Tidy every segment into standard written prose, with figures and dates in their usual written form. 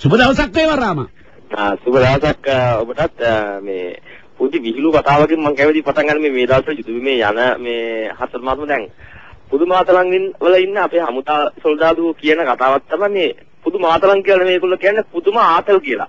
සුබ දවසක් වේවා රාමා. සුබ දවසක් ඔබටත් මේ පුංචි විහිළු කතාවකින් මම කැමති පටන් ගන්න මේ දවස්වල යුද මේ යන මේ හතර මාසම දැන් පුදුමාතලන් වල ඉන්න අපේ හමුදා සොල්දාදුවෝ කියන කතාවක් තමයි මේ පුදුමාතලන් කියලා මේගොල්ලෝ කියන්නේ පුදුම ආතල් කියලා.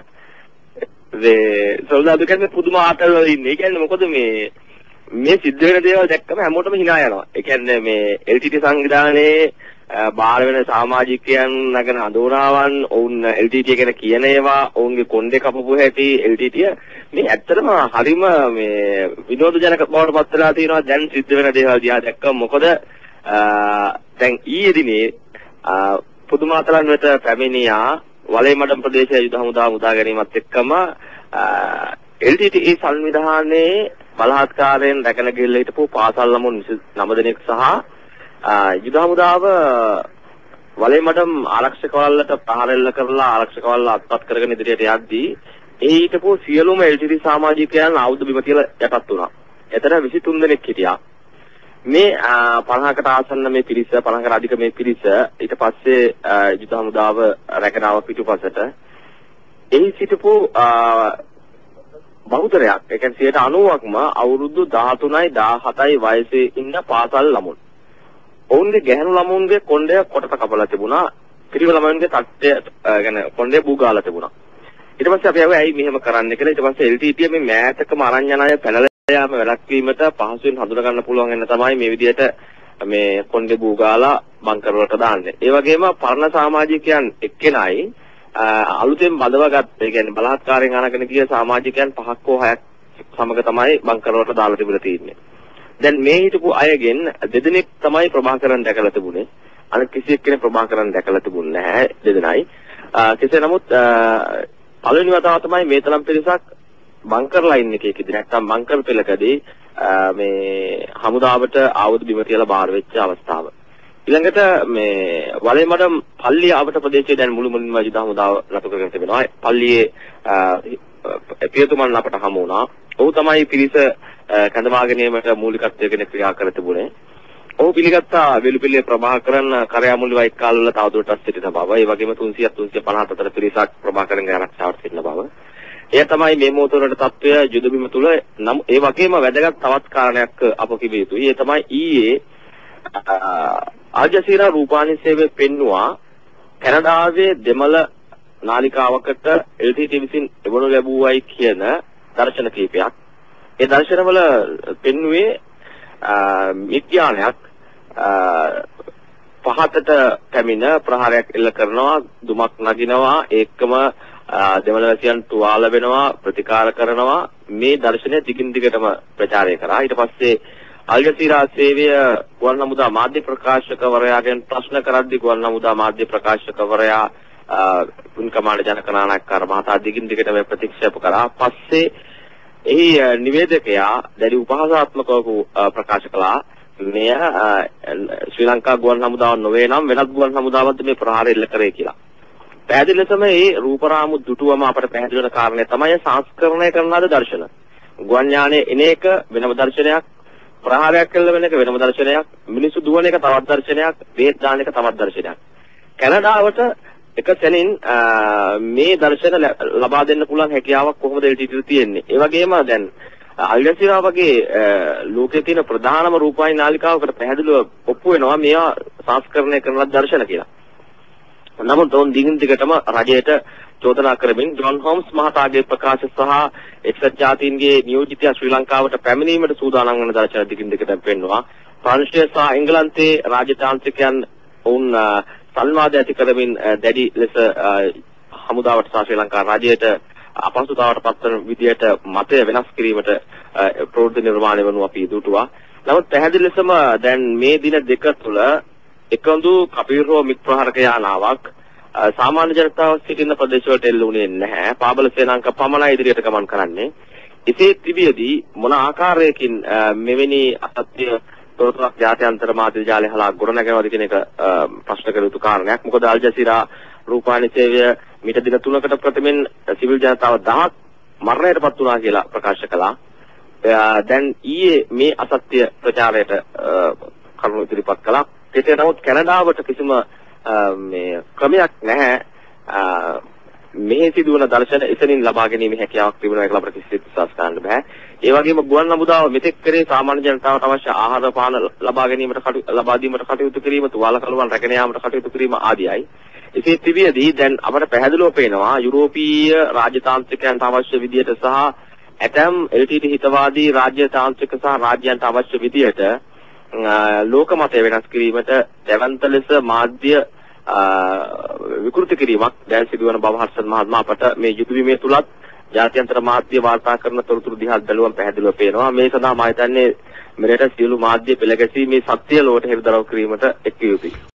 ඒ සොල්දාදු කියන්නේ පුදුම ආතල් වල ඉන්නේ. ඒ කියන්නේ මොකද මේ සිද්ධ වෙන දේවල් දැක්කම හැමෝටම hina යනවා. ඒ කියන්නේ මේ LTT සංවිධානයේ බාහිර වෙන සමාජිකයන් නගන අඳුරාවන් ඔවුන් LTT ගැන කියන ඒවා ඔවුන්ගේ කොණ්ඩේ කපපු හැටි LTT මේ ඇත්තටම හරිම මේ විනෝදජනක බවට පත් වෙලා තියෙනවා දැන් සිද්ධ වෙන දේවල් දිහා දැක්කම මොකද දැන් ඊයේ දිනේ පුදුමාතලන් වෙත පැමිණියා වලේමඩම් ප්‍රදේශයේ යුද හමුදා මුදා ගැනීමත් එක්කම LTT සංවිධානයේ බලහත්කාරයෙන් රැකගෙන ගිහිල්ලා හිටපු පාසල් ළමුන් 29 දෙනෙක් සහ යුද හමුදාව වලේමඩම් ආරක්ෂක වළල්ලට ප්‍රහාර එල්ල කරලා ආරක්ෂක වළල්ල අත්පත් කරගෙන ඉදිරියට යද්දී ඒ හිටපු සියලුම LTT සමාජිකයන් ආයුධ බිම තියලා යටත් වුණා. එතන 23 දෙනෙක් හිටියා. මේ 50කට ආසන්න මේ පිරිස 50කට අධික මේ පිරිස ඊට පස්සේ යුද හමුදාව රැගෙන ආව පිටුපසට එහි සිටපු බහුතරයක් ඒ කියන්නේ 90%ක්ම අවුරුදු 13යි 17යි වයසේ ඉන්න පාසල් ළමුන්. ඔවුන්ගේ ගැහැණු ළමුන්ගේ කොණ්ඩය කොටට කපලා තිබුණා. පිරිමි ළමුන්ගේ තට්ටය يعني කොණ්ඩය බුගාලා තිබුණා. ඊට පස්සේ අපි ආවේ ඇයි මෙහෙම කරන්න කියලා. ඊට පස්සේ LTT මේ මෑතකම අරන් යන අය පැනලා යාම වැළැක්වීමට පහසුවෙන් හඳුනා ගන්න පුළුවන් වෙන තමයි මේ විදිහට මේ කොණ්ඩේ බුගාලා බංකර් වලට දාන්නේ. ඒ වගේම පරණ සමාජිකයන් එක්කෙනයි අලුතෙන් බඳවගත් ඒ කියන්නේ බලහත්කාරයෙන් අරගෙන ගිය සමාජිකයන් 5ක් හෝ 6ක් සමග තමයි බංකර් වලට දාලා තිබිලා තියෙන්නේ. දැන් මේ හිටපු අයගෙන් දෙදෙනෙක් තමයි ප්‍රභාකරන් දැකලා තිබුණේ. අනිත් කිසි එක්කෙනෙක් ප්‍රභාකරන් දැකලා තිබුණේ නැහැ දෙදෙනයි. කෙසේ නමුත් පළවෙනි වතාව තමයි මේ තරම් පිරිසක් බංකර් ලයින් එකකදී නැත්තම් බංකර් පෙළකදී මේ හමුදාවට ආයුධ බිම තියලා බාර වෙච්ච අවස්ථාව. ඊළඟට මේ වලේමඩම් පල්ලිය ආවට ප්‍රදේශයේ දැන් මුළු මුලින්ම යුද හමුදාව නතර කරගෙන තිබෙනවා. පල්ලියේ පියතුමන් අපට හමු වුණා. ඔහු තමයි පිරිස කැඳවා ගැනීමට මූලිකත්වයෙන් ක්‍රියා කර තිබුණේ. ඔහු පිළිගත්තා වෙලුපිල්ලේ ප්‍රභාකරන් කරයාමුළු වයිත් කාලවල තවදුරටත් සිටින බව. ඒ වගේම 300 350 අතර පිරිසක් ප්‍රභාකරන්ගේ ආරක්ෂාවට සිටින බව. එය තමයි මේ මොහොතේ තත්ත්වය යුද බිම තුල. ඒ වගේම වැදගත් තවත් කාරණයක් අප කිව යුතුයි. ඒ තමයි ඊයේ අල්ජසීරා රූපවාහිනී සේවයේ පෙන්නවා කැනඩාවේ දෙමළ නාලිකාවකට LTT විසින් එවනු ලැබුවයි කියන දර්ශන කීපයක්. ඒ දර්ශනවල පෙන්වුවේ විද්‍යාලයක් පහතට පැමිණ ප්‍රහාරයක් එල්ල කරනවා, දුමක් නගිනවා, ඒකම දෙමළවැසියන් තුවාල වෙනවා, ප්‍රතිකාර කරනවා. මේ දර්ශනය දිගින් දිගටම ප්‍රචාරය කරා. ඊට පස්සේ අල්ජසීරා සේවය ගුවන් හමුදා මාධ්‍ය ප්‍රකාශකවරයාගෙන් ප්‍රශ්න කරද්දී ගුවන් හමුදා මාධ්‍ය ප්‍රකාශකවරයා උන්කමාණ්ඩ ජනකනායකකාර මහතා දිගින් දිගටම ප්‍රතික්ෂේප කරා. පස්සේ එහි නිවේදකයා දැඩි උපහාසාත්මකව ප්‍රකාශ කළා මෙය ශ්‍රී ලංකා ගුවන් හමුදාව නොවේ නම් වෙනත් ගුවන් හමුදාවක්ද මේ ප්‍රහාරය එල්ල කරේ කියලා. පැහැදිලි ලෙසම මේ රූපරාමු දුටුවම අපට පැහැදිලි වෙන කාරණේ තමයි සංස්කරණය කරන ලද දර්ශන. ගුවන් යානයේ එන එක වෙනම දර්ශනයක්, ප්‍රහාරයක් එල්ල වෙන එක වෙනම දර්ශනයක්, මිනිස්සු දුවන එක තවත් දර්ශනයක්, බේත් දාන එක තවත් දර්ශනයක්. කැනඩාවට එක සැනින් මේ දර්ශන ලබා දෙන්න පුළුවන් හැකියාවක් කොහොමද LTT තියෙන්නේ. ඒ වගේම දැන් අල්ජසීරා වගේ ලෝකයේ තියෙන ප්‍රධානම රූපවාහිනී නාලිකාවකට පැහැදිලිව ඔප්පු වෙනවා මේවා සංස්කරණය කරන දර්ශන කියලා. නමුත් ඔවුන් දිගින් දිගටම රජයට චෝදනා කරමින් ජොන් හෝම්ස් මහතාගේ ප්‍රකාශ සහ එක්සත් ජාතීන්ගේ නියෝජිතයා ශ්‍රී ලංකාවට පැමිණීමට සූදානම් වන දර්ශන දිගින් දිගටම පෙන්වනවා. ප්‍රංශය සහ එංගලන්තයේ රාජතාන්ත්‍රිකයන් ඔවුන් සංවාද ඇති කරමින් දැඩි ලෙස හමුදාවට සහ ශ්‍රී ලංකා රජයට අපහසුතාවට පත්වන විදියට මතය වෙනස් කිරීමට ප්‍රවෘත්ති නිර්මාණය වනු අපි දුටුවා. නමුත් පැහැදිලි ලෙසම දැන් මේ දින දෙක තුළ එකඳු කපීරෝ මික් ප්‍රහාරක යානාවක් සාමාන්‍ය ජනතාව සිටින ප්‍රදේශවලට එල්ලුනේ නැහැ. පාබල සේනාංක පමණයි ඉදිරියට ගමන් කරන්නේ. එසේ තිබියදී මොන ආකාරයකින් මෙවැනි අසත්‍ය තොරතුරක් ජාත්‍යන්තර මාධ්‍ය ජාලය හලා ගොඩනගනවාද කියන එක ප්‍රශ්න කළ යුතු කාරණයක්. මොකද අල්ජසීරා රූපවාහිනී සේවය මිට දින 3කට ප්‍රථමයෙන් සිවිල් ජනතාව 1000ක් මරණයටපත් වුණා කියලා ප්‍රකාශ කළා. දැන් ඊයේ මේ අසත්‍ය ප්‍රචාරයට කරුණු ඉදිරිපත් කළා. කෙසේ නමුත් කැනඩාවට කිසිම මේ ක්‍රමයක් නැහැ මෙහි සිදුවන දර්ශන එතනින් ලබා ගැනීමේ හැකියාවක් තිබෙනවා කියලා අපිට කිසිසේත් විශ්වාස කරන්න බෑ. ඒ වගේම ගුවන් හමුදාව මෙතෙක් කරේ සාමාන්‍ය ජනතාවට අවශ්‍ය ආහාර පාන ලබා දීමට කටයුතු කිරීම, තුවාල කළුවන් රැගෙන යාමට කටයුතු කිරීම ආදියයි. එසේ තිබියදී දැන් අපට පැහැදිලිව පේනවා යුරෝපීය රාජ්‍යතාන්ත්‍රිකයන්ට අවශ්‍ය විදියට සහ ඇතැම් LTT හිතවාදී රාජ්‍යතාන්ත්‍රික සහ රාජ්‍යයන්ට අවශ්‍ය විදියට ලෝක මතය වෙනස් කිරීමට දැවන්ත ලෙස මාධ්‍ය විකෘති කිරීමක් දැන් සිදුවන බව හර්ෂන් මහත්මයා අපට මේ යුදවීමේ තුලත් ජාත්‍යන්තර මාධ්‍ය වාර්තා කරන තොරතුරු දිහා බැලුවම පැහැදිලිව පේනවා. මේ සඳහා මම හිතන්නේ මෙරට සියලු මාධ්‍ය පෙළගැසීමේ සත්‍ය ලෝකයට හෙළිදරව් කිරීමට එක් යුතුයි.